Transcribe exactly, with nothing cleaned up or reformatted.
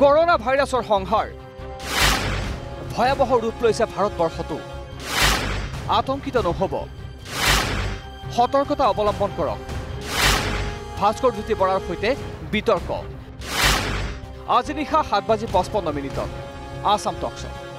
corona ভাইৰাছৰ সংহাৰ ভয়াবহ ৰূপ লৈছে ভাৰতবৰ্ষতো আতংকিত নহব সতৰ্কতা অৱলম্বন কৰক ভাস্কৰ জ্যোতি বৰাৰ সৈতে বিতৰ্ক আজি নিশা সাত বাজি পঁচপন্ন মিনিটত আসাম টক শ্ব'